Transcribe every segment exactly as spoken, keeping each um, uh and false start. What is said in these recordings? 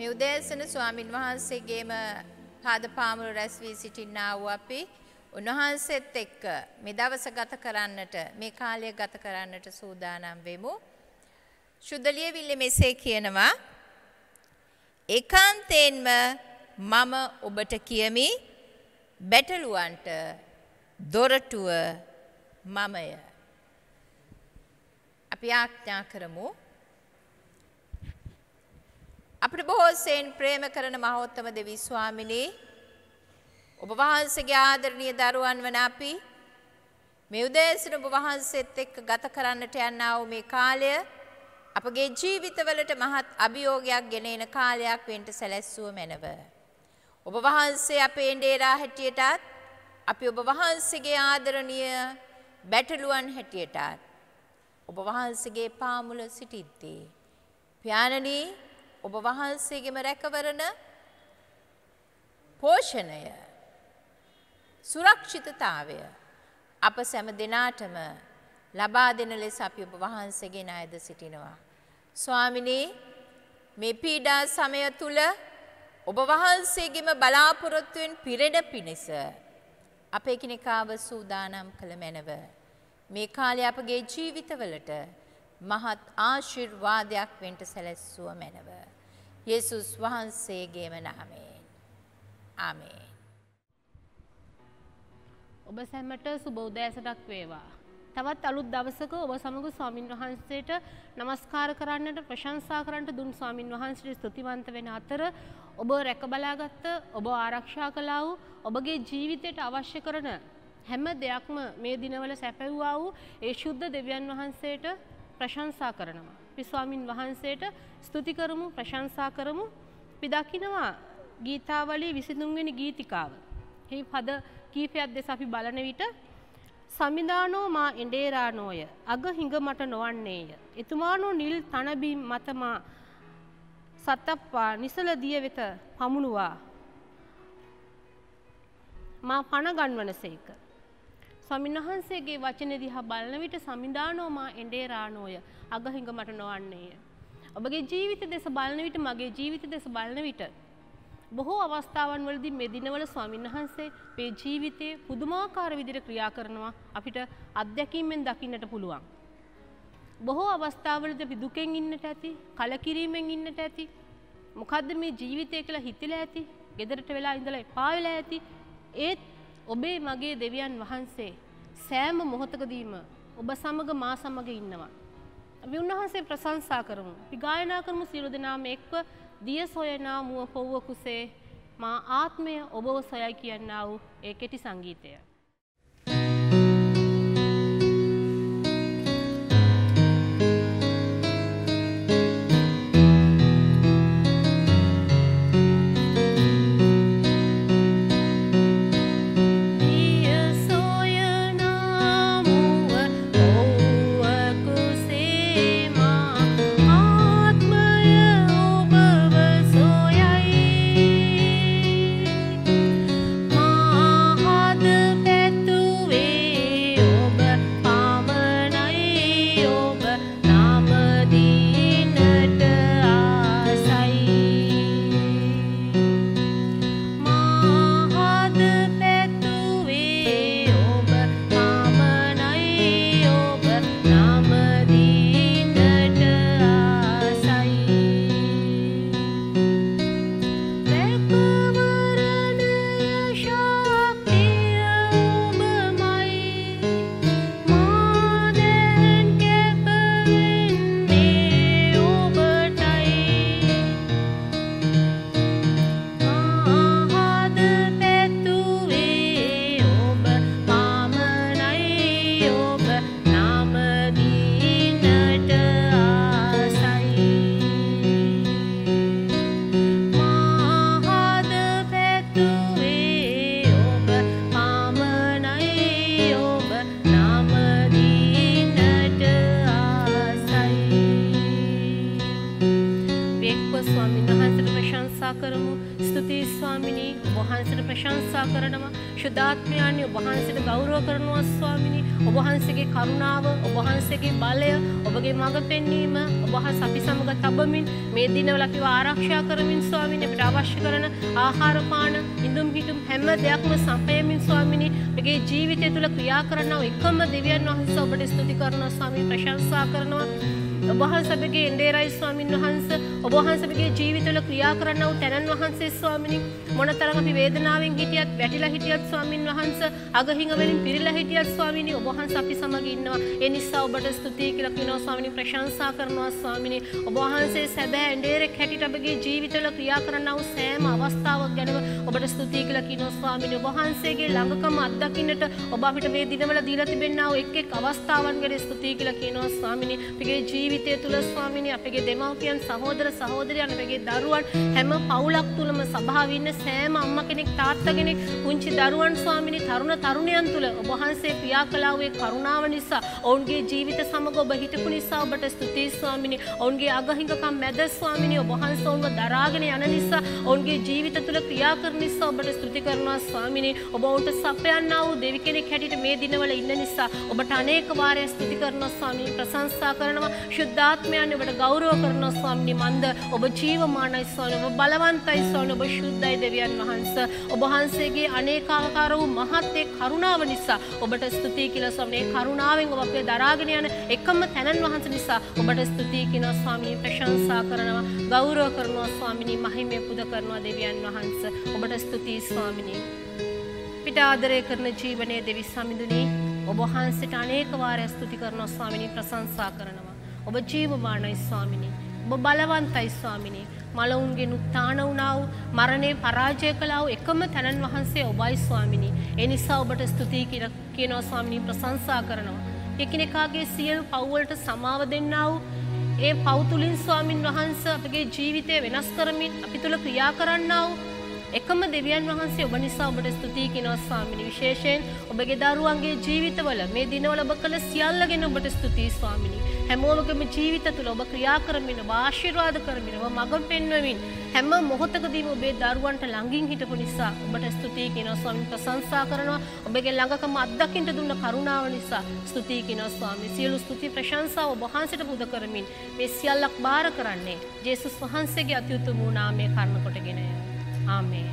මේ උදෑසන ස්වාමින් වහන්සේගේම පාද පාමුල රැස් වී සිටින්නා වූ අපි උන්වහන්සේත් එක්ක මේ දවස ගත කරන්නට මේ කාලය ගත කරන්නට සූදානම් වෙමු. ශුද්ධ ලියවිල්ලේ මෙසේ කියනවා ඒකාන්තයෙන්ම මම ඔබට කියමි බැටළුවන්ට දොරටුව මමය. අපි ආඥා කරමු. අපිට බොහෝ සෙයින් ප්‍රේම කරන මහෝත්තම දෙවි ස්වාමිනී ඔබ වහන්සේගේ ආදරණීය දරුවන් වන අපි මේ උදෑසන ඔබ වහන්සේත් එක්ක ගත කරන්නට යනා වූ මේ කාලය අපගේ ජීවිතවලට මහත් අභියෝගයක් ගෙන එන කාලයක් වෙන්න සැලැස්සුව මැනව. ඔබ වහන්සේ අපේ ඩේරා හැටියටත් අපි ඔබ වහන්සේගේ ආදරණීය බැටළුවන් හැටියටත් ඔබ වහන්සේගේ පාමුල සිටිද්දී ප්‍යානනී ඔබ වහන්සේගේම රැකවරණ පෝෂණය සුරක්ෂිතතාවය අප සෑම දිනාටම ලබා දෙන ලෙස අපි ඔබ වහන්සේගේ ණයද සිටිනවා. ස්වාමිනී මේ පීඩා සමය තුල ඔබ වහන්සේගේම බලාපොරොත්තුවෙන් පිරෙන පිණිස අපේ කිනකාව සූදානම් කළ මැනව. මේ කාලේ අපගේ ජීවිතවලට මහත් ආශිර්වාදයක් වෙන්න සැලැස්සුව මැනව. යේසුස් වහන්සේගේම නාමයෙන්. ආමේන්. ඔබ සැමට සුබ උදෑසනක් වේවා. තවත් අලුත් දවසක ඔබ සමග ස්වාමින් වහන්සේට নমස්කාර කරන්නට ප්‍රශංසා කරන්නට දුන් ස්වාමින් වහන්සේට ස්තුතිවන්ත වෙන අතර ඔබ රැක බලාගත්ත ඔබ ආරක්ෂා කළා වූ ඔබගේ ජීවිතයට අවශ්‍ය කරන හැම දෙයක්ම මේ දිනවල සැපයුවා වූ ඒ ශුද්ධ දෙවියන් වහන්සේට ප්‍රශංසා කරනවා. අපි ස්වාමින් වහන්සේට ස්තුති කරමු ප්‍රශංසා කරමු. අපි දකිනවා ගීතාවලියේ විසිතුන් වෙනි ගීතිකාව. මේ පද කීපයක් දැස අපි බලන විට සමිදානෝ මා එඬේරානෝය අග හිඟ මට නොවන්නේය. එතුමානෝ නිල් තනබිම් මත මා සතප්පා නිසල දිය වෙත පමුණුවා මා පණ ගන්වනසේක. ස්වාමීන් වහන්සේගේ වචන දිහා බලන විට සමිදානෝ මා එඬේරානෝය අග හිඟ මට නොවන්නේය. ඔබගේ ජීවිත දෙස බලන විට මගේ ජීවිත දෙස බලන විට බොහෝ අවස්ථාවන් වලදී මේ දිනවල ස්වාමීන් වහන්සේ මේ ජීවිතයේ පුදුමාකාර විදිහට ක්‍රියා කරනවා අපිට අත්දැකීමෙන් දකින්නට පුළුවන්. බොහෝ අවස්ථාවලදී අපි දුකෙන් ඉන්නට ඇති, කලකිරීමෙන් ඉන්නට ඇති. මොකද්ද මේ ජීවිතය කියලා හිතලා ඇති, ගෙදරට වෙලා ඉඳලා එපා වෙලා ඇති. ඒත් ඔබේ මගේ දෙවියන් වහන්සේ සෑම මොහොතකදීම ඔබ සමග මා සමග ඉන්නවා. අපි උන්වහන්සේ ප්‍රශංසා කරමු. අපි ගායනා කරමු සියලු දෙනාම එක්ව දිය සොයනා මුව පොව්ව කුසේ මා ආත්මය ඔබව සොයයි කියනා වූ ඒ කෙටි සංගීතය. The ඔබ වහන්සේට ප්‍රශංසා කරනවා. ශුද්ධාත්මයනි ඔබ වහන්සේට ගෞරව කරනවා ස්වාමිනී. ඔබ වහන්සේගේ කරුණාව, ඔබ වහන්සේගේ බලය, ඔබගේ මඟ පෙන්වීම ඔබ වහන්සේ අපි සමග තබමින් මේ දිනවල අපිව ආරක්ෂා කරමින් ස්වාමිනේ අපිට අවශ්‍ය කරන ආහාර පාන, ඉඳුම් හිටුම් හැම දෙයක්ම සපයමින් ස්වාමිනේ අපගේ ජීවිතය තුළ ක්‍රියා කරනව එකම දෙවියන් වහන්සේ ඔබට ස්තුති කරනවා ස්වාමී, ප්‍රශංසා කරනවා. ඔබ වහන්සේගේ එඬේරයි ස්වාමින් වහන්සේ ඔබ වහන්සේගේ ජීවිතවල ක්‍රියා කරනා වූ තැනන් වහන්සේ ස්වාමිනේ මොනතරම් අපි වේදනාවෙන් හිටියත්, වැටිලා හිටියත් ස්වාමින් වහන්සේ අගහිඟ වලින් පිරීලා හිටියත් ස්වාමිනේ ඔබ වහන්සේ අපි සමග ඉන්නවා. ඒ නිසා ඔබට ස්තුතියි කියලා කියනවා ස්වාමිනේ, ප්‍රශංසා කරනවා ස්වාමිනේ. ඔබ වහන්සේ සැබෑ එඬේරෙක් හැටියට අපගේ ජීවිතවල ක්‍රියා කරනා වූ සෑම අවස්ථාවක් ගැනම ඔබට ස්තුතියි කියලා කියනවා ස්වාමිනේ. ඔබ වහන්සේගේ ළඟකම අත්දකින්නට ඔබ අපිට මේ දිනවල දීලා තිබෙනා වූ එක් එක් අවස්ථාවන් ගැන ස්තුතියි කියලා කියනවා ස්වාමිනේ. අපගේ ජීවිතය තුළ ස්වාමිනේ අපගේ දෙමව්පියන්, සහෝදර සහෝදරියන්, අපගේ දරුවන් හැම පවුලක් තුළම සභාවේ ඉන්න සෑම අම්මා කෙනෙක්, තාත්තා කෙනෙක්, පුංචි දරුවන් ස්වාමිනේ, තරුණ තරුණියන් තුළ ඔබ වහන්සේ ක්‍රියා කළා වූ කරුණාව නිසා, ඔවුන්ගේ ජීවිත සමග ඔබ හිටපු නිසා ඔබට ස්තුතියි ස්වාමිනේ. ඔවුන්ගේ අගහිඟකම් මැද ස්වාමිනේ ඔබ වහන්සේ ඔවුන්ව දරාගෙන යන නිසා, ඔවුන්ගේ ජීවිත තුළ ක්‍රියා කරන නිසා ඔබට ස්තුති කරනවා ස්වාමිනේ. ඔබ ඔවුන්ට සපයන්නා වූ දෙවි කෙනෙක් හැටියට මේ දිනවල ඉන්න නිසා ඔබට අනේක වාරයක් ස්තුති කරනවා ස්වාමිනේ, ප්‍රශංසා කරනවා. ශුද්ධාත්මයන් ඔබට ගෞරව කරනවා ස්වාමිනේ. මන්ද ඔබ ජීවමානයි ස්වාමිනේ, ඔබ බලවන්තයි ස්වාමිනේ, ඔබ ශුද්ධයි දෙවියන් වහන්සේ. ඔබ වහන්සේගේ අනේකාකාර වූ මහත් ඒ කරුණාව නිසා ඔබට ස්තුතියි කියලා ස්වාමිනේ. කරුණාවෙන් ඔබ අපේ දරාගෙන යන එකම තැනන් වහන්සේ නිසා ඔබට ස්තුතියි කියනවා ස්වාමිනේ, ප්‍රශංසා කරනවා, ගෞරව කරනවා ස්වාමිනේ, මහිමය පුද කරනවා දෙවියන් වහන්සේ. ඔබට ස්තුතියි ස්වාමිනේ. පිට ආදරය කරන ජීවනයේ දෙවි සමිඳුනේ ඔබ වහන්සේට අනේක වාරයක් ස්තුති කරනවා ස්වාමිනේ, ප්‍රශංසා කරනවා. ඔබ ජීවමානයි ස්වාමිනේ, ඔබ බලවන්තයි ස්වාමිනේ. මලවුන්ගේ උත්ථාන වුණා වූ, මරණය පරාජය කළා වූ එකම තැනන් වහන්සේ ඔබයි ස්වාමිනේ. ඒ නිසා ඔබට ස්තුතියි කියලා කියනවා ස්වාමිනේ, ප්‍රශංසා කරනවා. එකිනෙකාගේ සියලු පව් වලට සමාව දෙන්නා වූ ඒ පව් තුලින් ස්වාමින් වහන්සේ අපගේ ජීවිතය වෙනස් කරමින් අපි තුල ක්‍රියා කරන්නා වූ එකම දෙවියන් වහන්සේ ඔබ නිසා ඔබට ස්තුතියි කියනවා ස්වාමිනේ. විශේෂයෙන් ඔබගේ දරුවන්ගේ ජීවිතවල මේ දිනවල ඔබ කළ සියල්ල ගැන ඔබට ස්තුතියි ස්වාමිනේ. හැමෝගේම ජීවිත තුළ ඔබ ක්‍රියා කරමින්, ඔබ ආශිර්වාද කරමින්, ඔබ මඟ පෙන්වමින් හැම මොහොතකදීම ඔබේ දරුවන්ට ළඟින් හිටපු නිසා ඔබට ස්තුතියි කියනවා ස්වාමිනේ, ප්‍රශංසා කරනවා. ඔබගේ ළඟකම අත්දකින්න දුන්න කරුණාව නිසා ස්තුතියි කියනවා ස්වාමිනේ. සියලු ස්තුති ප්‍රශංසාව ඔබ වහන්සේට පුද කරමින් මේ සියල්ලක් බාර කරන්නේ ජේසුස් වහන්සේගේ අතිඋතුම් වූ නාමයේ කරුණ කොටගෙනය. ආමේන්.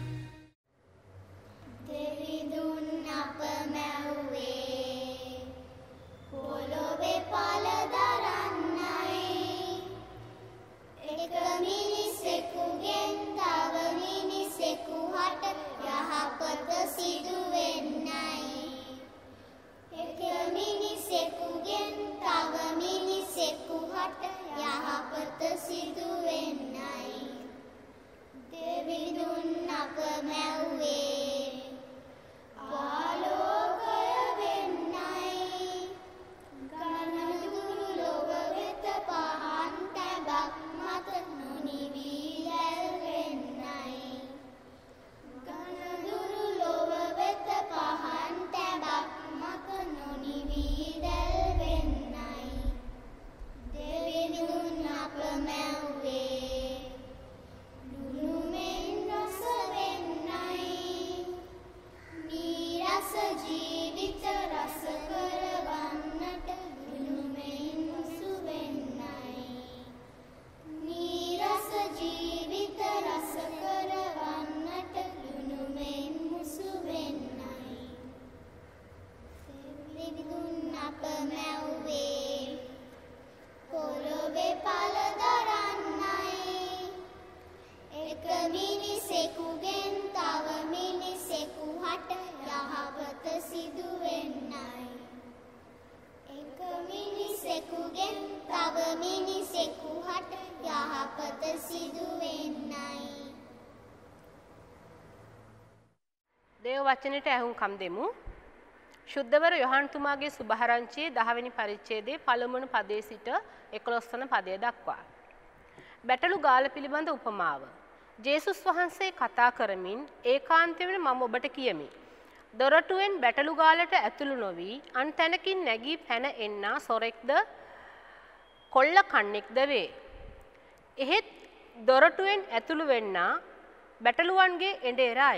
දෙවිඳුන් අප මැව්වේ පොළොවේ පල දරන්නයි, එක මිනිසෙකුගෙන් තව මිනිසෙකු හට යහපත සිදු වෙන්නයි, එක මිනිසෙකුගෙන් තව මිනිසෙකු හට යහපත සිදු වෙන්නයි. දෙවිඳුන් අප මැව්වේ ආලෝකය වෙන්නයි, ඝනදුරු ලොව වෙත පහන් තැබක් මත නොනිවී දැල්වෙන්නයි, ඝනදුරු ලොව වෙත පහන් තැබක් මත නොනිවී දැල්වෙන්නයි. දෙවිඳුන් අප මැව්වේ ජීවිත රස කරවන්නට දුනුමෙන් මුසු වෙන්නයි, නීරස ජීවිත රස කරවන්නට දුනුමෙන් මුසු වෙන්නයි. දෙවිඳුන් අප මැව්වේ පොළොවේ පල දරන්නයි, එක මිනිසෙකුගෙන් තව මිනිසෙකු හට යහපත සිදු වෙන්නයි, එක මිනිසෙකුගෙන් තව මිනිසෙකු හට යහපත සිදු වෙන්නයි. දේව වචනයට ඇහුම්කම් දෙමු. ශුද්ධවර යොහන්තුමාගේ සුභාරංචියේ දහවෙනි පරිච්ඡේදයේ පළමුවන පදයේ සිට එකොළොස් වන පදය දක්වා. බැටළු ගාල පිළිබඳ උපමාව. ජේසුස් වහන්සේ කතා කරමින් ඒකාන්තයෙන්ම මම ඔබට කියමි. දොරටුවෙන් බැටළු ගාලට ඇතුළු නොවි අන් තැනකින් නැගී පැන එන්නා සොරෙක්ද කොල්ල කන්නෙක්ද වේ. එහෙත් දොරටුවෙන් ඇතුළු වෙන්නා බැටළුවන්ගේ එඬේරාය.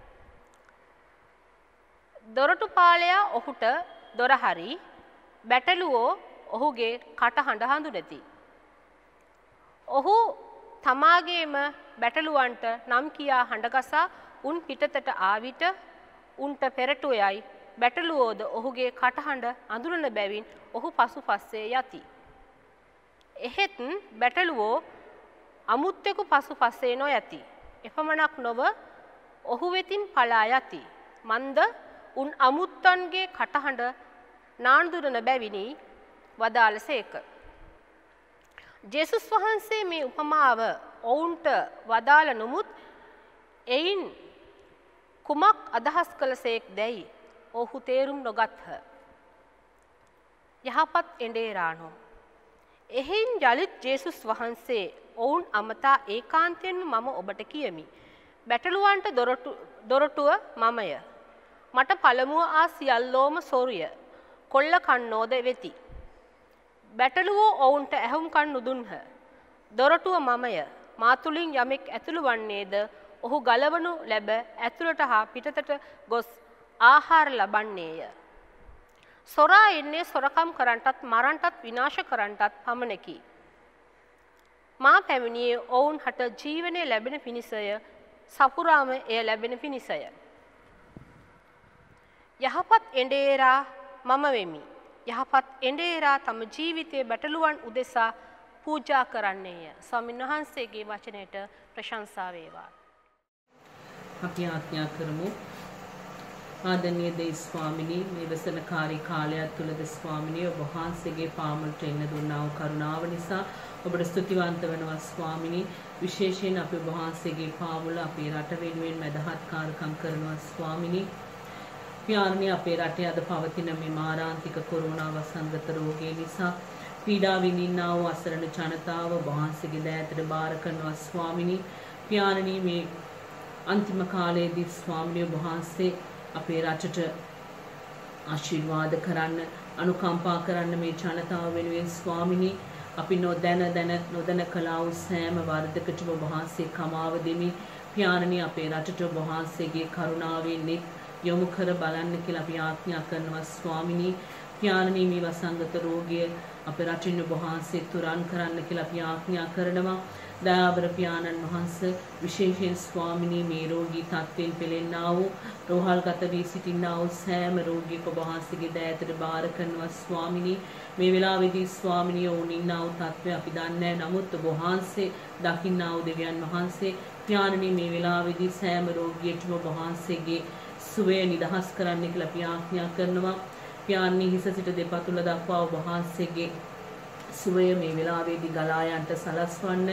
දොරටුපාලයා ඔහුට දොර හරි බැටළුවෝ ඔහුගේ කටහඬ හඳුනති. ඔහු තමාගේම බැටළුවන්ට නම් කියා හඬගසා උන් පිටතට ආවිට උන්ට පෙරටුවයයි බැටළුවෝද ඔහුගේ කටහඬ අඳුනන බැවින් ඔහු පසුපස්සේ යති. එහෙත් බැටළුවෝ අමුත්තෙකු පසුපස්සේ නොයති. එපමණක් නොව ඔහු වෙතින් පලා යති. මන්ද උන් අමුත්තන්ගේ කටහඬ නාඳුනන බැවිනි වදාළසේක. ජේසුස් වහන්සේ මේ උපමාව ඔවුන්ට වදාළ නමුත් එයින් කුමක් අදහස් කළසේක් දැයි ඔහු තේරුම් නොගත්හ. යහපත් එඬේරානෝ. එහෙයින් යලිත් ජේසුස් වහන්සේ ඔවුන් අමතා ඒකාන්තයෙන්ම මම ඔබට කියමි. බැටළුවන්ට දොරටු දොරටුව මමය. මට පළමුව ආ සියල්ලෝම සොරුය. කොල්ල කන්නෝද වෙති. බැටළුවෝ ඔවුන්ට ඇහුම්කන් නුදුන්හ. දොරටුව මමය. මා තුලින් යමෙක් ඇතුළු වන්නේද ඔහු ගලවනු ලැබ ඇතුළට හා පිටතට ගොස් ආහාර ලබන්නේය. සොරා එන්නේ සොරකම් කරන්නටත් මරන්නටත් විනාශ කරන්නටත් පමණකි. මා පැමිණියේ ඔවුන් හට ජීවනය ලැබෙන පිණිසය. සපුරාම එය ලැබෙන පිණිසය. යහපත් එඬේරා මම වෙමි. යහපත් එඬේරා තම ජීවිතයේ බැටළුවන් උදෙසා පූජා කරන්නේය. ස්වාමීන් වහන්සේගේ වචනයට ප්‍රශංසා වේවා. අපි ආඥා කරමු. ආදරණීය දේ ස්වාමිනී, මේ වසනකාරී කාලය තුළද ස්වාමිනී ඔබ වහන්සේගේ පාමුලට එන්න දුන්නා වූ කරුණාව නිසා ඔබට ස්තුතිවන්ත වෙනවා ස්වාමිනී. විශේෂයෙන් අපි ඔබ වහන්සේගේ පාමුල අපේ රට වෙනුවෙන් මැදහත්කාරකම් කරනවා ස්වාමිනී. පියාණනි, අපේ රටේ අද පවතින මේ මාරාන්තික කොරෝනා වසංගත රෝගය නිසා පීඩා විඳින්නා වූ අසරණ ජනතාව වහන්සේගේ දෑතට බාර කරනවා ස්වාමිනී. පියාණනි, මේ අන්තිම කාලයේදී ස්වාමිනී වහන්සේ අපේ රටට ආශිර්වාද කරන්න, අනුකම්පා කරන්න මේ ජනතාව වෙනුවෙන් ස්වාමිනී අපි නොදැන දැන නොදැන කළා වූ සෑම වරදකටම වහන්සේ කමාව දෙමි. පියාණනි, අපේ රටට වහන්සේගේ කරුණාවෙන් යොමු කර බලන්න කියලා අපි ආඥා කරනවා ස්වාමිනී. පියාණනි, මේ වසංගත රෝගය අපේ රටින් වහන්සේ තුරන් කරන්න කියලා අපි ආඥා කරනවා. දයාබර පියාණන් වහන්සේ, විශේෂයෙන් ස්වාමිනී මේ රෝගී තත්ත්වයෙන් පෙළෙන්නා වූ රෝහල්ගත වී සිටින්නා වූ සෑම රෝගියෙක් ඔබ වහන්සේගේ දෑතට බාර කරනවා ස්වාමිනී. මේ වෙලාවේදී ස්වාමිනී ඔවුන් ඉන්නා වූ තත්ත්වය අපි දන්නේ නැහැ. නමුත් ඔබ වහන්සේ දකින්නා වූ දෙවියන් වහන්සේ, පියාණනි මේ වෙලාවේදී සෑම රෝගියෙක්ම ඔබ වහන්සේගේ සුවය නිදහස් කරන්න කියලා අපි ආඥා කරනවා. පියාණනි, හිස සිට දෙපතුල දක්වා ඔබ වහන්සේගේ සුවය මේ වෙලාවේදී ගලා යන්නට සලස්වන්න.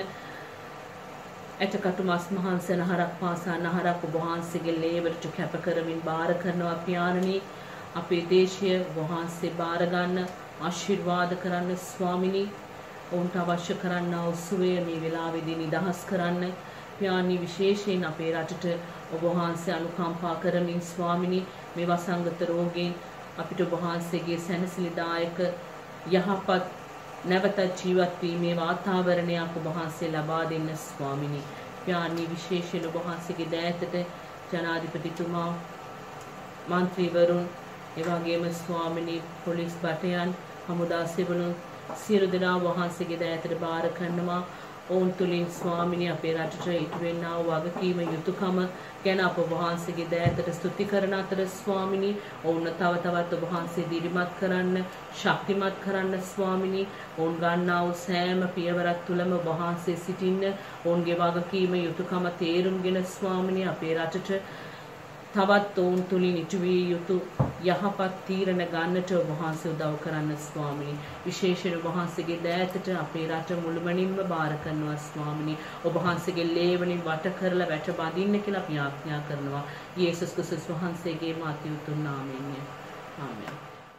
ඇටකටු මස් මහන්ස නහරක් පාසා නහරක් ඔබ වහන්සේගේ ලේවලට කැප කරමින් බාර කරනවා පියාණනි. අපේ දේශය වහන්සේ බාර ගන්න, ආශිර්වාද කරන්න ස්වාමිනී. ඔවුන්ට අවශ්‍ය කරන්නා වූ සුවය මේ වෙලාවේදී නිදහස් කරන්න. පියාණනි, විශේෂයෙන් අපේ රටට ඔබ වහන්සේ අනුකම්පා කරමින් ස්වාමිනී මේ වසංගත රෝගයෙන් අපිට ඔබ වහන්සේගේ සැනසෙලිදායක යහපත් නැවත ජීවත් වීමේ වාතාවරණයක් ඔබ වහන්සේ ලබා දෙන්න ස්වාමිනී. පියාණනි, විශේෂයෙන් ඔබ වහන්සේගේ දෑතට ජනාධිපතිතුමා, මන්ත්‍රීවරුන්, ඒ වගේම ස්වාමිනී පොලිස් බටයන්, හමුදා සෙවණුන් සියලු දෙනා වහන්සේගේ දෑතට බාර කරනවා. ඔවුන් තුලින් ස්වාමිනී අපේ රටට ඉටු වෙන්නා වූ වගකීම යුතුයකම ගැන අප වහන්සේගේ දෑතට ස්තුති කරන අතර ස්වාමිනී ඔවුන් තව තවත් ඔබ වහන්සේ දිරිමත් කරන්න, ශක්තිමත් කරන්න ස්වාමිනී. ඔවුන් ගන්නා වූ සෑම පියවරක් තුළම ඔබ වහන්සේ සිටින්න, ඔවුන්ගේ වගකීම යුතුයකම තේරුම්ගෙන ස්වාමිනී අපේ රටට තවත් ඔවුන් තුලින් ඉටු විය යුතු යහපත් තීරණ ගන්නට ඔබ වහන්සේ උදව් කරන්න ස්වාමිනී. විශේෂයෙන් ඔබ වහන්සේගේ දෑතට අපේ රට මුළුමනින්ම බාර කරනවා ස්වාමිනී. ඔබ වහන්සේගේ ලේවලින් වට කරලා වැට බඳින්න කියලා අපි ආඥා කරනවා. යේසුස් ක්‍රිස්තුස් වහන්සේගේ මාති උතුම් නාමයෙන්. ආමෙන්.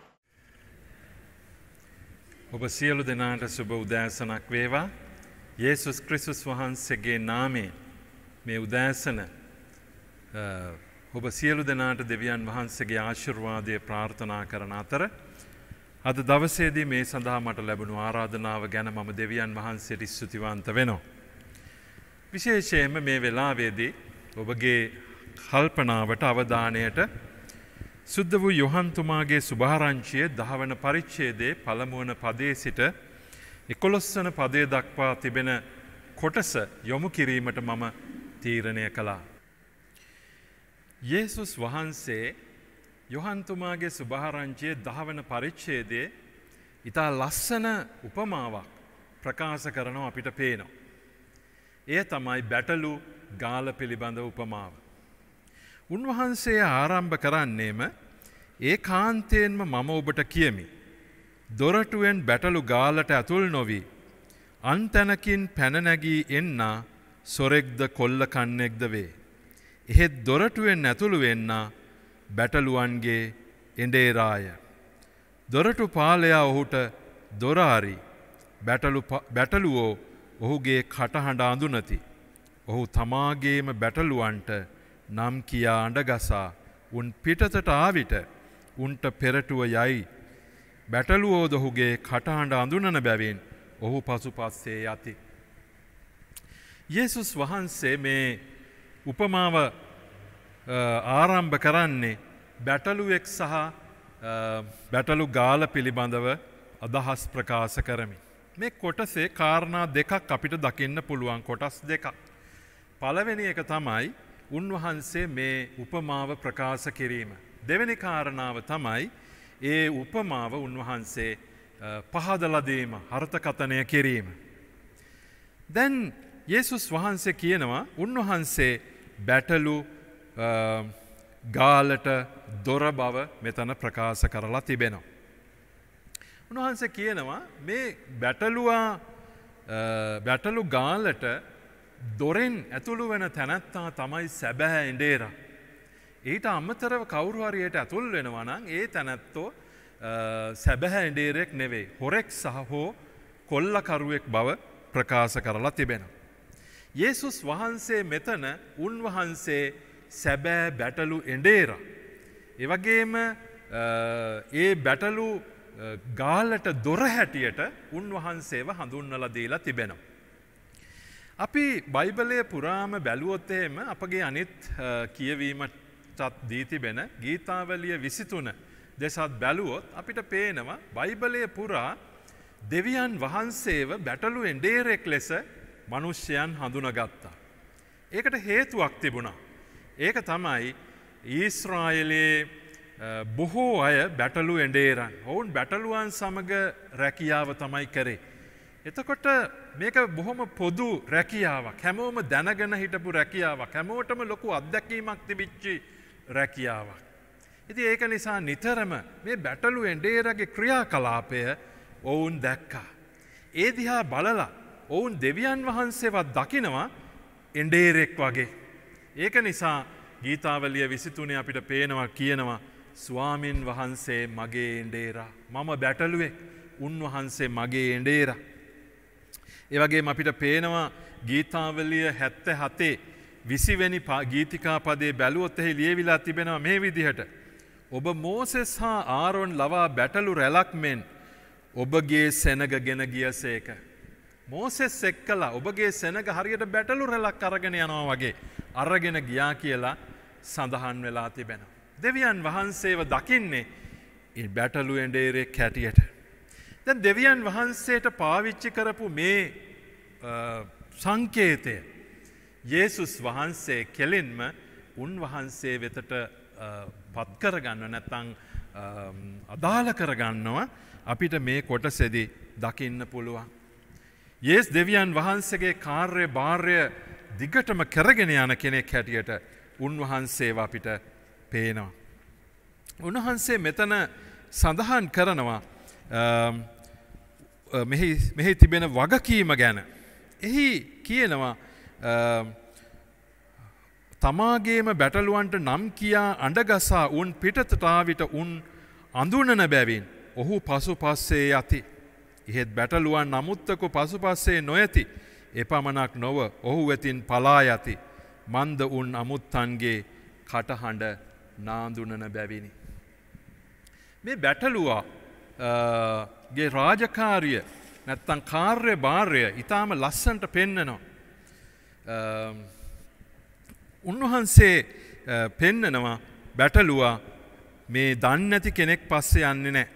ඔබ සියලු දෙනාට සුබ උදෑසනක් වේවා. යේසුස් ක්‍රිස්තුස් වහන්සේගේ නාමයෙන් මේ උදෑසන ඔබ සියලු දෙනාට දෙවියන් වහන්සේගේ ආශිර්වාදය ප්‍රාර්ථනා කරන අතර අද දවසේදී මේ සඳහා මට ලැබුණු ආරාධනාව ගැන මම දෙවියන් වහන්සේට ස්තුතිවන්ත වෙනවා. විශේෂයෙන්ම මේ වෙලාවේදී ඔබගේ කල්පනාවට අවධානයට සුද්ධ වූ යොහන්තුමාගේ සුභාරංචිය දහවන පරිච්ඡේදයේ පළමුවන පදයේ සිට එකොළොස් වන පදය දක්වා තිබෙන කොටස යොමු කිරීමට මම තීරණය කළා. යේසුස් වහන්සේ යොහන්තුමාගේ සුභාරංචියේ දහවන පරිච්ඡේදයේ ඉතා ලස්සන උපමාවක් ප්‍රකාශ කරනවා අපිට පේනවා. එය තමයි බැටළු ගාල පිළිබඳ උපමාව. උන්වහන්සේ ආරම්භ කරන්නේම ඒකාන්තයෙන්ම මම ඔබට කියමි. දොරටුවෙන් බැටළු ගාලට ඇතුල් නොවී අන් තැනකින් පැන නැගී එන්නා සොරෙක්ද කොල්ලකන්නෙක්ද වේ. එහෙත් දොරටුවෙන් ඇතුළු වෙන්නා බැටළුවන්ගේ එඬේරාය. දොරටු පාලයා ඔහුට දොර අරි බැටළුවෝ ඔහුගේ කටහඬ අඳුනති. ඔහු තමාගේම බැටළුවන්ට නම් කියා අඬගසා උන් පිටතට ආවිට උන්ට පෙරටුව යයි. බැටළුවෝද ඔහුගේ කටහඬ අඳුනන බැවින් ඔහු පසුපස්සේ යති. යේසුස් වහන්සේ මේ උපමාව ආරම්භ කරන්නේ බැටළුවෙක් සහ බැටළු ගාල පිළිබඳව අදහස් ප්‍රකාශ කරමි. මේ කොටසේ කාරණා දෙකක් අපිට දකින්න පුළුවන් කොටස් දෙකක්. පළවෙනි එක තමයි උන්වහන්සේ මේ උපමාව ප්‍රකාශ කිරීම. දෙවෙනි කාරණාව තමයි ඒ උපමාව උන්වහන්සේ පහදලා දීම, අර්ථකථනය කිරීම. දැන් යේසුස් වහන්සේ කියනවා උන්වහන්සේ බැටළු ගාලට දොර බව මෙතන ප්‍රකාශ කරලා තිබෙනවා. උන්වහන්සේ කියනවා මේ බැටළුවා බැටළු ගාලට දොරෙන් ඇතුළු වෙන තැනැත්තා තමයි සැබෑ එඬේරා. ඊට අමතරව කවුරු හරි එයට ඇතුල් වෙනවා නම් ඒ තැනැත්තෝ සැබෑ එඬේරෙක් නෙවෙයි. හොරෙක් සහ හෝ කොල්ලකරුවෙක් බව ප්‍රකාශ කරලා තිබෙනවා. යේසුස් වහන්සේ මෙතන උන්වහන්සේ සැබෑ බැටළු එඬේරා. ඒ වගේම ඒ බැටළු ගාලට දොර හැටියට උන්වහන්සේව හඳුන්වලා දීලා තිබෙනවා. අපි බයිබලයේ පුරාම බැලුවොත් එහෙම අපගේ අනිත් කියවීමටත් දී තිබෙන ගීතාවලිය විසිතුන දෙසත් බැලුවොත් අපිට පේනවා බයිබලයේ පුරා දෙවියන් වහන්සේව බැටළු එඬේරෙක් ලෙස මිනිස්යන් හඳුනාගත්තා. ඒකට හේතුවක් තිබුණා. ඒක තමයි ඊශ්‍රායලයේ බොහෝ අය බැටළු එඬේරන්. ඔවුන් බැටළුවන් සමග රැකියාව තමයි කරේ. එතකොට මේක බොහොම පොදු රැකියාවක්. හැමෝම දැනගෙන හිටපු රැකියාවක්. හැමෝටම ලොකු අත්දැකීමක් තිබිච්ච රැකියාවක්. ඉතින් ඒක නිසා නිතරම මේ බැටළු එඬේරගේ ක්‍රියාකලාපය ඔවුන් දැක්කා. ඒ දිහා බලලා ඔවුන් දෙවියන් වහන්සේවත් දකිනවා එඬේරෙක් වගේ. ඒක නිසා ගීතාවලිය විසිතුනේ අපිට පේනවා කියනවා ස්වාමින් වහන්සේ මගේ එඬේරා. මම බැටළුවෙක්, උන්වහන්සේ මගේ එඬේරා. ඒ වගේම අපිට පේනවා ගීතාවලිය හැත්තෑ හතේ විසිවෙනි ගීතිකා පදයේ බැලුවොත් එහි ලියවිලා තිබෙනවා මේ විදිහට. ඔබ මෝසෙස් හා ආරෝන් ලවා බැටළු රැලක් මෙන් ඔබගේ සෙනග ගෙන ගියසේක. මෝසෙස් එක්කලා ඔබගේ සෙනග හරියට බැටළු රැලක් අරගෙන යනවා වගේ අරගෙන ගියා කියලා සඳහන් වෙලා තිබෙනවා. දෙවියන් වහන්සේව දකින්නේ ඒ බැටළු එඬේරෙක් හැටියට. දැන් දෙවියන් වහන්සේට පාවිච්චි කරපු මේ සංකේතය යේසුස් වහන්සේ කෙලින්ම උන්වහන්සේ වෙතට පත් කරගන්න නැත්නම් අදාළ කරගන්නවා අපිට මේ කොටසෙදි දකින්න පුළුවන්. යේස් දෙවියන් වහන්සේගේ කාර්ය භාර්ය දිගටම කරගෙන යන කෙනෙක් හැටියට උන්වහන්සේව අපිට පේනවා. උන්වහන්සේ මෙතන සඳහන් කරනවා මෙහි මෙහි තිබෙන වගකීම ගැන. එහි කියනවා තමාගේම බැටළුවන්ට නම් කියා අඬගසා උන් පිටතට ආවිට උන් අඳුනන බැවින් ඔහු පසුපස්සේ යති. එහෙත් බැටළුවන් නමුත්තක පසුපස්සේ නොයති. එපමණක් නොව ඔහු වෙතින් පලා යති. මන්ද උන් අමුත්තන්ගේ කටහඬ නාඳුනන බැවිනි. මේ බැටළුවා ගේ රාජකාරිය නැත්තම් කාර්ය භාර්ය ඊටාම ලස්සනට පෙන්නනවා. උන්වහන්සේ පෙන්නනවා බැටළුවා මේ දන්නේ නැති කෙනෙක් පස්සේ යන්නේ නැහැ.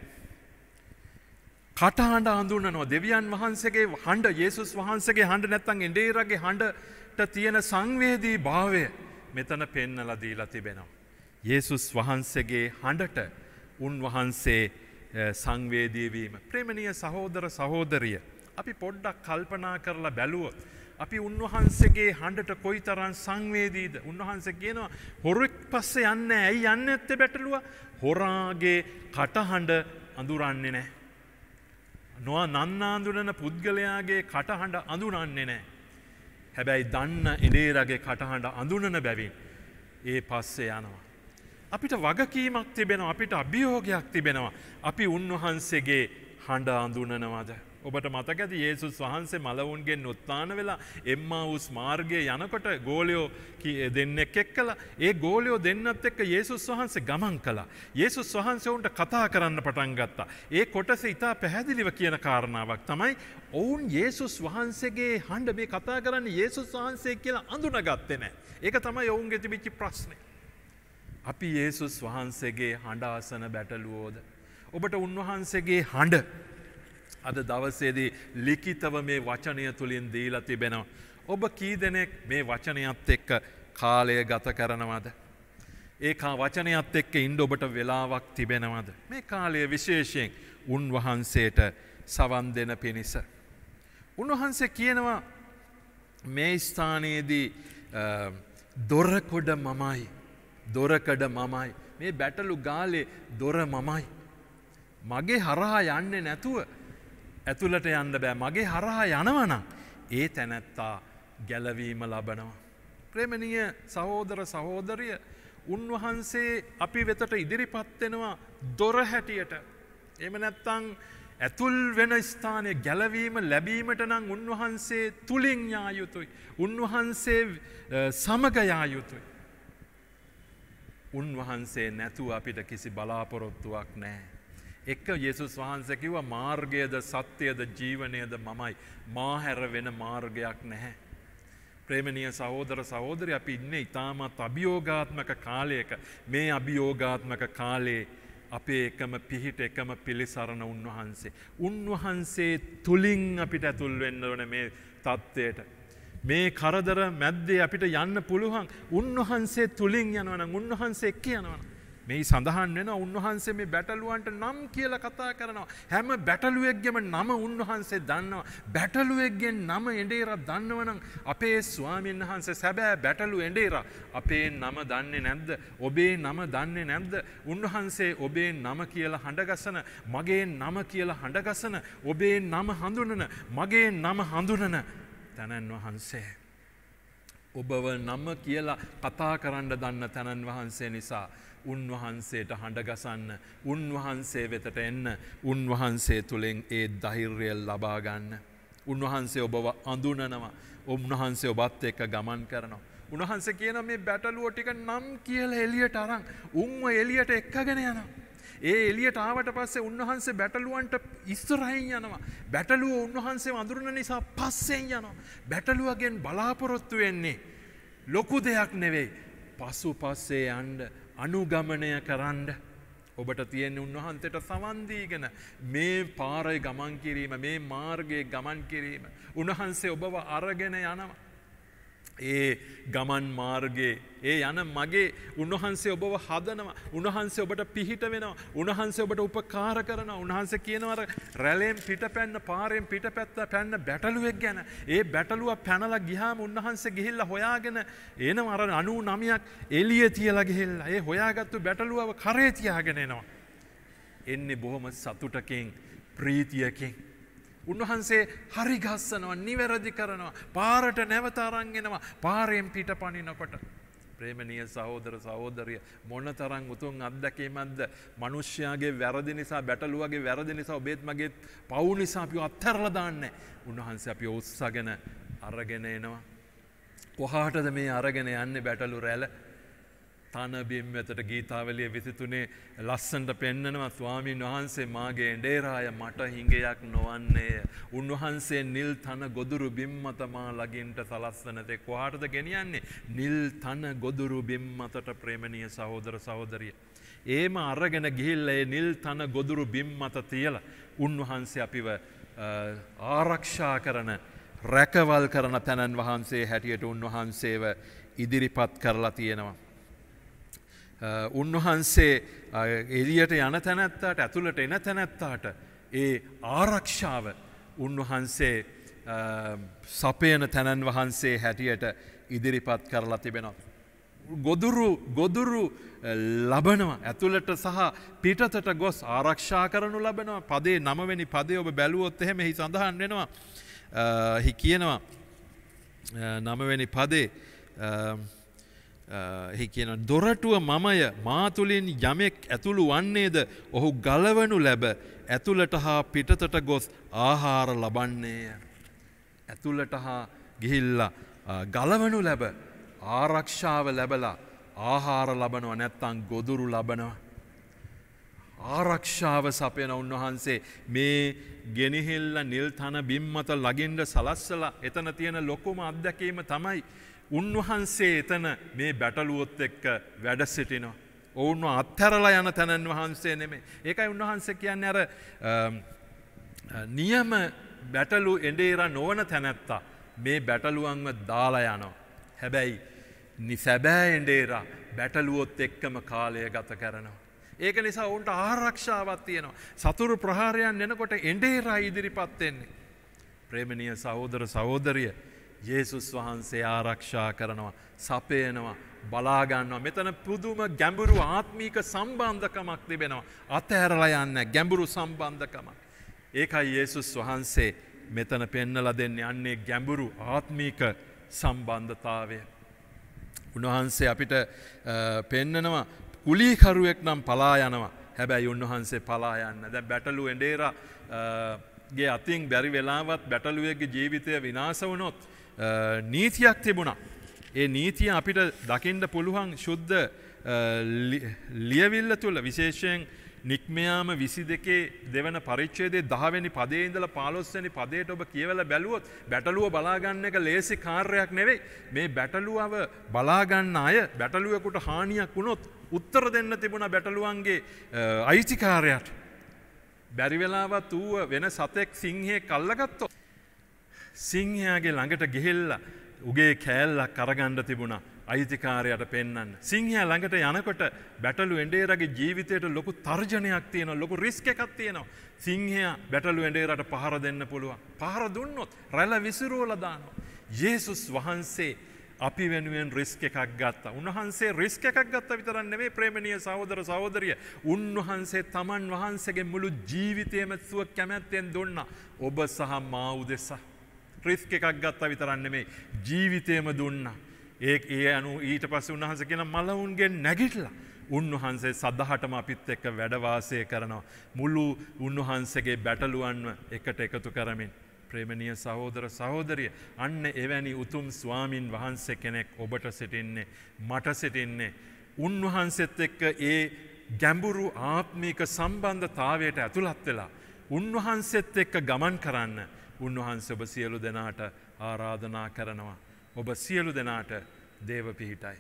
කටහඬ අඳුනනවා දෙවියන් වහන්සේගේ හඬ යේසුස් වහන්සේගේ හඬ නැත්නම් එඬේරගේ හඬට තියෙන සංවේදී භාවය මෙතන පෙන්නලා දීලා තිබෙනවා. යේසුස් වහන්සේගේ හඬට උන්වහන්සේ සංවේදී වීම. ප්‍රේමණීය සහෝදර සහෝදරිය අපි පොඩ්ඩක් කල්පනා කරලා බැලුවොත් අපි උන්වහන්සේගේ හඬට කොයිතරම් සංවේදීද. උන්වහන්සේ කියනවා හොරෙක් පස්සේ යන්නේ ඇයි යන්නේ නැත්තේ බැටළුවා? හොරාගේ කටහඬ අඳුරන්නේ නැහැ. නොවා නන්නාඳුනන පුද්ගලයාගේ කටහඬ අඳුරන්නේ නැහැ. හැබැයි දන්න එඬේරගේ කටහඬ අඳුනන බැවින් ඒ පස්සේ යනවා. අපිට වගකීමක් තිබෙනවා, අපිට අභියෝගයක් තිබෙනවා. අපි උන්වහන්සේගේ හඬ අඳුනනවද? ඔබට මතකද යේසුස් වහන්සේ මලවුන්ගෙන් උත්ථාන වෙලා එම්මාවුස් මාර්ගයේ යනකොට ගෝලයෝ දෙන්නෙක් එක්කලා ඒ ගෝලයෝ දෙන්නත් එක්ක යේසුස් වහන්සේ ගමන් කළා. යේසුස් වහන්සේ උන්ට කතා කරන්න පටන් ගත්තා. ඒ කොටස ඉතා පැහැදිලිව කියන කාරණාවක් තමයි ඔවුන් යේසුස් වහන්සේගේ හඬ මේ කතා කරන්නේ යේසුස් වහන්සේ කියලා අඳුනගත්තේ නැහැ. ඒක තමයි ඔවුන්ගේ තිබිච්ච ප්‍රශ්නේ. අපි යේසුස් වහන්සේගේ හඬ අසන බැටළුවෝද? ඔබට උන්වහන්සේගේ හඬ අද දවසේදී ලිඛිතව මේ වචනය තුලින් දීලා තිබෙනවා. ඔබ කී දෙනෙක් මේ වචනයත් එක්ක කාලය ගත කරනවද? ඒ කා වචනයත් එක්ක ඉන්න ඔබට වෙලාවක් තිබෙනවද? මේ කාලය විශේෂයෙන් උන්වහන්සේට සවන් දෙන පිණිස. උන්වහන්සේ කියනවා මේ ස්ථානයේදී දොරකොඩ මමයි. දොරකඩ මමයි. මේ බැටළු ගාලේ දොර මමයි. මගේ හරහා යන්නේ නැතුව ඇතුළට යන්න බෑ. මගේ හරහා යනවනම් ඒ තැනැත්තා ගැලවීම ලබනවා. ප්‍රේමණීය සහෝදර සහෝදරිය උන්වහන්සේ අපි වෙතට ඉදිරිපත් වෙනවා දොර හැටියට. එහෙම නැත්නම් ඇතුල් වෙන ස්ථානයේ ගැලවීම ලැබීමට නම් උන්වහන්සේ තුලින් යා යුතුයි. උන්වහන්සේ සමග යා යුතුයි. උන්වහන්සේ නැතුව අපිට කිසි බලාපොරොත්තුවක් නැහැ. එක යේසුස් වහන්සේ කිව්වා මාර්ගයද සත්‍යයද ජීවනයද මමයි. මා හැර වෙන මාර්ගයක් නැහැ. ප්‍රේමණීය සහෝදර සහෝදරිය අපි ඉන්නේ ඊටමත් අභියෝගාත්මක කාලයක. මේ අභියෝගාත්මක කාලේ අපේ එකම පිහිට එකම පිළිසරණ උන්වහන්සේ. උන්වහන්සේ තුලින් අපිට ඇතුල් වෙන්න ඕනේ මේ தත්ත්වයට. මේ කරදර මැද්දේ අපිට යන්න පුළුවන් උන්වහන්සේ තුලින් යනවනම් උන්වහන්සේ එක්ක යනවනම් මේ සඳහන් වෙනවා උන්වහන්සේ මේ බැටළුවන්ට නම් කියලා කතා කරනවා. හැම බැටළුවෙක්ගේම නම උන්වහන්සේ දන්නවා. බැටළුවෙක්ගේ නම එඬේරා දන්නවනම් අපේ ස්වාමීන් වහන්සේ සැබෑ බැටළු එඬේරා අපේ නම දන්නේ නැද්ද? ඔබේ නම දන්නේ නැද්ද? උන්වහන්සේ ඔබේ නම කියලා හඬගසන, මගේ නම කියලා හඬගසන, ඔබේ නම හඳුනන, මගේ නම හඳුනන තනන් වහන්සේ. ඔබව නම කියලා කතා කරන්න දන්න තනන් වහන්සේ නිසා උන්වහන්සේට හඬගසන්න, උන්වහන්සේ වෙතට එන්න, උන්වහන්සේ තුලින් ඒ ධෛර්යය ලබා ගන්න. උන්වහන්සේ ඔබව අඳුනනවා. උන්වහන්සේ ඔබත් එක්ක ගමන් කරනවා. උන්වහන්සේ කියන මේ බැටළුව ටික නම් කියලා එළියට අරන් උන්ව එළියට එක්කගෙන යනවා. ඒ එළියට ආවට පස්සේ උන්වහන්සේ බැටළුවන්ට ඉස්සරහින් යනවා. බැටළුව උන්වහන්සේව අඳුරන නිසා පස්සෙන් යනවා. බැටළුවගෙන් බලාපොරොත්තු වෙන්නේ ලොකු දෙයක් නෙවෙයි. පසු පස්සේ යන්න, අනුගමනය කරන්න. ඔබට තියෙන උන්වහන්සේට සවන් දීගෙන මේ පාරේ ගමන් කිරීම, මේ මාර්ගයේ ගමන් කිරීම. උන්වහන්සේ ඔබව අරගෙන යනවා. ඒ ගමන් මාර්ගයේ ඒ යන මගේ උන්වහන්සේ ඔබව හදනවා. උන්වහන්සේ ඔබට පිහිට වෙනවා. උන්වහන්සේ ඔබට උපකාර කරනවා. උන්වහන්සේ කියනවා රැළෙන් පිටපැන්න පාරෙන් පිටපැත්ත පැන්න බැටළුවෙක් ගැන. ඒ බැටළුව පැනලා ගියාම උන්වහන්සේ ගිහිල්ලා හොයාගෙන එනවා අර අනූ නවයක් එළිය තියලා ගිහිල්ලා. ඒ හොයාගත්තු බැටළුවව කරේ තියාගෙන එනවා. එන්නේ බොහොම සතුටකින්, ප්‍රීතියකින්. උන්වහන්සේ හරි ගස්සනවා, නිවැරදි කරනවා, පාරට නැවත අරන් එනවා. පාරෙන් පිටපනිනකොට ප්‍රේමණීය සහෝදර සහෝදරිය මොනතරම් උතුම් අත්දැකීමක්ද? මිනිස්යාගේ වැරදි නිසා, බැටළුවගේ වැරදි නිසා, ඔබේත් මගේත් පව් නිසා අපිව අත්හැරලා දාන්නේ. උන්වහන්සේ අපිව උස්සගෙන අරගෙන එනවා. කොහාටද මේ අරගෙන යන්නේ බැටළු රැළ? තන බිම් වෙතට ගීතාවලිය විසිතුනේ ලස්සනට පෙන්නනවා ස්වාමීන් වහන්සේ මාගේ එඬේරාය මට හිඟයක් නොවන්නේය. උන්වහන්සේ නිල් තන ගොදුරු බිම් මත මා ළඟින්ට සලස්සන තෙක් කොහාටද ගෙනියන්නේ? නිල් තන ගොදුරු බිම් මතට ප්‍රේමණීය සහෝදර සහෝදරිය. ඒම අරගෙන ගිහිල්ලා ඒ නිල් තන ගොදුරු බිම් මත තියලා උන්වහන්සේ අපිව ආරක්ෂා කරන රැකවල් කරන තැනන් වහන්සේ හැටියට උන්වහන්සේව ඉදිරිපත් කරලා තියෙනවා. උන්වහන්සේ එළියට යන තැනැත්තාට ඇතුළට එන තැනැත්තාට ඒ ආරක්ෂාව උන්වහන්සේ සපයන තැනන් වහන්සේ හැටියට ඉදිරිපත් කරලා තිබෙනවා. ගොදුරු ගොදුරු ලබනවා ඇතුළට සහ පිටතට ගොස් ආරක්ෂා කරනු ලබනවා. පදේ නවවෙනි පදේ ඔබ බැලුවොත් එහෙම එහි සඳහන් වෙනවා. එහි කියනවා නවවෙනි පදේ එහි කියනවා දොරටුව මමය මා තුළින් යමෙක් ඇතුළු වන්නේද ඔහු ගලවනු ලැබ ඇතුළට හා පිටතට ගොස් ආහාර ලබන්නේය. ඇතුළට හා ගිහිල්ලා ගලවනු ලැබ ආරක්ෂාව ලැබලා ආහාර ලබනවා නැත්තං ගොදුරු ලබනවා. ආරක්ෂාව සපයන උන්වහන්සේ මේ ගෙනහිල්ල නිල් තන බිම්මත ලගින්ට සලස්සලා එතන තියෙන ලොකුම අත්දැකීම තමයි උන්වහන්සේ එතන මේ බැටලුවොත් එක්ක වැඩ සිටිනවා. ඔවුන්ව අත්හැරලා යන තැනන් වහන්සේ නෙමේ. ඒකයි උන්වහන්සේ කියන්නේ අර නියම බැටලු එඬේරා නොවන තැනැත්තා මේ බැටලුවන්ව දාලා යනවා. හැබැයි නිසැබෑ එඬේරා බැටලුවොත් එක්කම කාලය ගත කරනවා. ඒක නිසා ඔවුන්ට ආරක්ෂාවක් තියෙනවා. සතුරු ප්‍රහාරයන් එනකොට එඬේරා ඉදිරිපත් වෙන්නේ. ප්‍රේමණීය සහෝදර සහෝදරිය යේසුස් වහන්සේ ආරක්ෂා කරනවා, සපයනවා, බලා ගන්නවා. මෙතන පුදුම ගැඹුරු ආත්මීක සම්බන්ධකමක් තිබෙනවා. අතහැරලා යන්නේ ගැඹුරු සම්බන්ධකමක්. ඒකයි යේසුස් වහන්සේ මෙතන පෙන්නලා දෙන්නේ අන්නේ ගැඹුරු ආත්මීක සම්බන්ධතාවය. උන්වහන්සේ අපිට පෙන්නනවා කුලීකරුවෙක් නම් පලා යනවා. හැබැයි උන්වහන්සේ පලා යන්න. දැන් බැටළු එඬේරා ගේ අතින් බැරි වෙලාවත් බැටළුවෙක්ගේ ජීවිතය විනාශ වුණොත් නීතියක් තිබුණා. ඒ නීතිය අපිට දකින්න පුළුවන් ශුද්ධ ලියවිල්ල තුල විශේෂයෙන් නික්මයාම විසි දෙකේ දෙවන පරිච්ඡේදයේ දහවෙනි පදයේ ඉඳලා පහළොස්වෙනි පදයට ඔබ කියවලා බැලුවොත් බැටළුව බලා ගන්න එක ලේසි කාර්යයක් නෙවෙයි. මේ බැටළුවව බලා ගන්න අය බැටළුවෙකුට හානියක් වුණොත් උත්තර දෙන්න තිබුණා බැටළුවන්ගේ අයිතිකාරයට. බැරි වෙලාවත් ඌව වෙන සතෙක් සිංහෙක් අල්ලගත්තොත් සිංහයාගේ ළඟට ගිහිල්ලා උගේ කෑල්ලක් අරගන්න තිබුණා අයිතිකාරයට පෙන්වන්න. සිංහයා ළඟට යනකොට බැටළු එඬේරාගේ ජීවිතයට ලොකු තර්ජනයක් තියෙනවා, ලොකු රිස්ක් එකක් තියෙනවා. සිංහයා බැටළු එඬේරාට පහර දෙන්න පුළුවන්. පහර දුන්නොත් රැළ විසිරුවලා දානවා. යේසුස් වහන්සේ අපි වෙනුවෙන් රිස්ක් එකක් ගත්තා. උන්වහන්සේ රිස්ක් එකක් ගත්තා විතරක් නෙවෙයි ප්‍රේමණීය සහෝදර සහෝදරිය. උන්වහන්සේ තමන් වහන්සේගේ මුළු ජීවිතයම සුව කැමැත්තෙන් දුන්නා. ඔබ සහ මා උදෙසා. රිස්ක් එකක් ගත්තා විතරක් නෙමෙයි ජීවිතයම දුන්නා. ඒ ඒ අනු ඊට පස්සේ උන්වහන්සේ කියන මලවුන්ගෙන් නැගිටලා උන්වහන්සේ සදහටම අපිත් එක්ක වැඩ වාසය කරනවා. මුළු උන්වහන්සේගේ බැටළුවන්ව එකට එකතු කරමින්. ප්‍රේමණීය සහෝදර සහෝදරිය අන්න එවැනි උතුම් ස්වාමින් වහන්සේ කෙනෙක් ඔබට සිටින්නේ මට සිටින්නේ. උන්වහන්සේත් එක්ක ඒ ගැඹුරු ආත්මික සම්බන්ධතාවයට ඇතුළත් වෙලා උන්වහන්සේත් එක්ක ගමන් කරන්න උන්වහන්සේ ඔබ සියලු දෙනාට ආරාධනා කරනවා. ඔබ සියලු දෙනාට දේව පිහිටයි.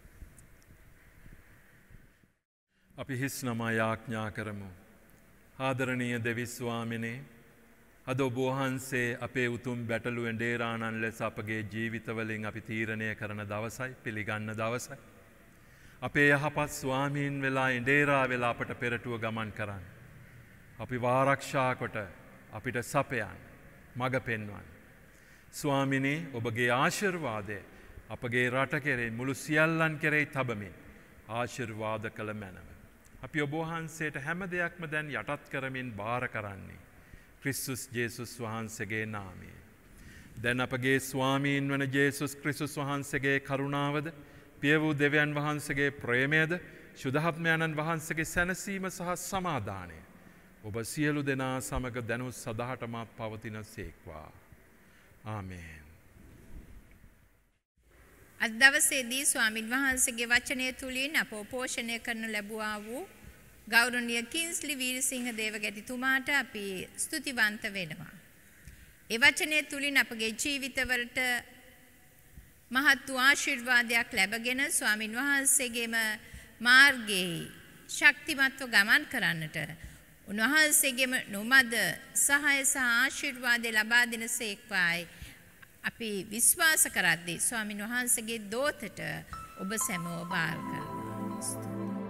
අපි හිස් නමා යාඥා කරමු. ආදරණීය දෙවි ස්වාමිනේ, අද ඔබ වහන්සේ අපේ උතුම් බැටළු එඬේරාණන් ලෙස අපගේ ජීවිතවලින් අපි තීරණය කරන දවසයි, පිළිගන්න දවසයි. අපේ යහපත් ස්වාමීන් වෙලා එඬේරා වෙලා අපට පෙරටුව ගමන් කරන්න. අපි ආරක්ෂා කොට අපිට සපයන්න, මඟ පෙන්වන්න. ස්වාමිනේ, ඔබගේ ආශිර්වාදය අපගේ රට කෙරෙහි මුළු සියල්ලන් කෙරෙහි තබමින් ආශිර්වාද කළ මැනව. අපි ඔබ වහන්සේට හැම දෙයක්ම දැන් යටත් කරමින් බාර කරන්නේ ක්‍රිස්තුස් ජේසුස් වහන්සේගේ නාමයෙන්. දැන් අපගේ ස්වාමීන් වන ජේසුස් ක්‍රිස්තුස් වහන්සේගේ කරුණාවද, පිය වූ දෙවියන් වහන්සේගේ ප්‍රේමයද, ශුද්ධාත්මයන්න් වහන්සේගේ සැනසීම සහ සමාදානය ඔබ සියලු දෙනා සමග දැනුත් සදාටමත් පවතින සේක්වා. ආමේන්. අද දවසේදී ස්වාමින් වහන්සේගේ වචනය තුලින් අප පෝෂණය කරන ලැබුවා වූ ගෞරවනීය කින්ස්ලි වීරසිංහ දේවගැතිතුමාට අපි ස්තුතිවන්ත වෙනවා. ඒ වචනය තුලින් අපගේ ජීවිතවලට මහත් වූ ආශිර්වාදයක් ලැබගෙන ස්වාමින් වහන්සේගේම මාර්ගයේ ශක්තිමත්ව ගමන් කරන්නට උන්වහන්සේගේම නොමද සහාය සහ ආශිර්වාද ලබා දෙන සේක්වායි අපි විශ්වාස කරද්දී ස්වාමින් වහන්සේගේ දෝතට ඔබ සැමව බාර කරනවා.